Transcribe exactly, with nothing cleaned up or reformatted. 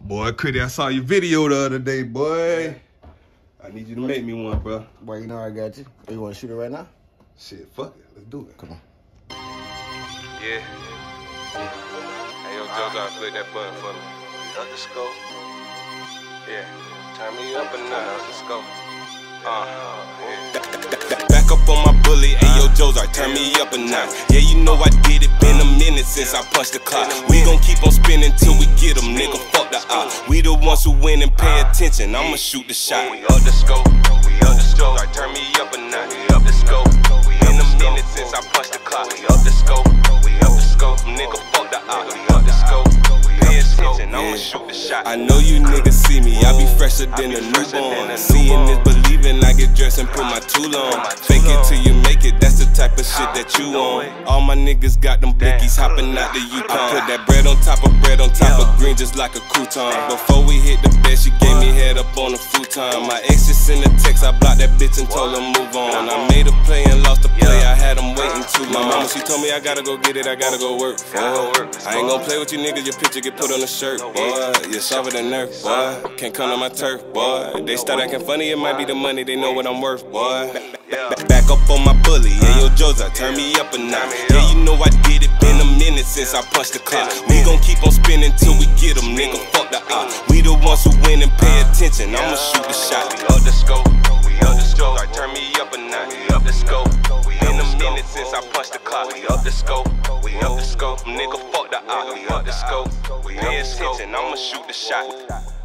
Boy, Critty, I saw your video the other day, boy. I need you to make me one, bro. Boy, you know I got you. You want to shoot it right now? Shit, fuck it. Let's do it. Come on. Yeah. Hey, yo, Joe, gotta flip that button for me. Up the scope. Yeah. Turn me up a notch. Let's go. Uh, yeah. Back up on my bully, ayo Jozar, turn me up a notch. Yeah, you know I did it, been a minute since I punched the clock. We gon' keep on spinning till we get them, nigga, fuck the op. We the ones who win and pay attention, I'ma shoot the shot. We up the scope, we up the scope, turn me up a notch. We up the scope, been a minute since I punched the clock. We up the scope, we up the scope, nigga, fuck the op. We up the scope, pay attention, I'ma shoot the shot. I know you niggas see me, I be fresher than a newborn. Seeing is believing, I get dressed and put my tool on. Fake it till you make it, that's the type of shit that you on. All my niggas got them blickies hopping out the Yukon. I put that bread on top of bread on top of green just like a crouton. Before we hit the bed, she gave me head up on the futon. My ex just sent a text, I blocked that bitch and told her move on. I made a play and lost the play, I had them waiting too long. My mama, she told me I gotta go get it, I gotta go work. Boy, I ain't gon' play with you niggas, your picture get put on the shirt. Boy, you're softer than Nerf, boy. Can't come on my turf, boy. They start acting funny, it might be the money, they know what I'm worth, boy. Back up on my bully, yeah, yo, Jozar, turn me up a notch. Yeah, you know I did it, been a minute since I punched the clock. We gon' keep on spinning till we get them, nigga, fuck the op. We the ones who win and pay attention, I'ma shoot the shot. We up the scope, we up the scope, turn me up a notch. We up the scope, been a minute since I punched the clock. We up the scope, we up the scope, nigga, fuck the op. We up the scope, pay attention, I'ma shoot the shot.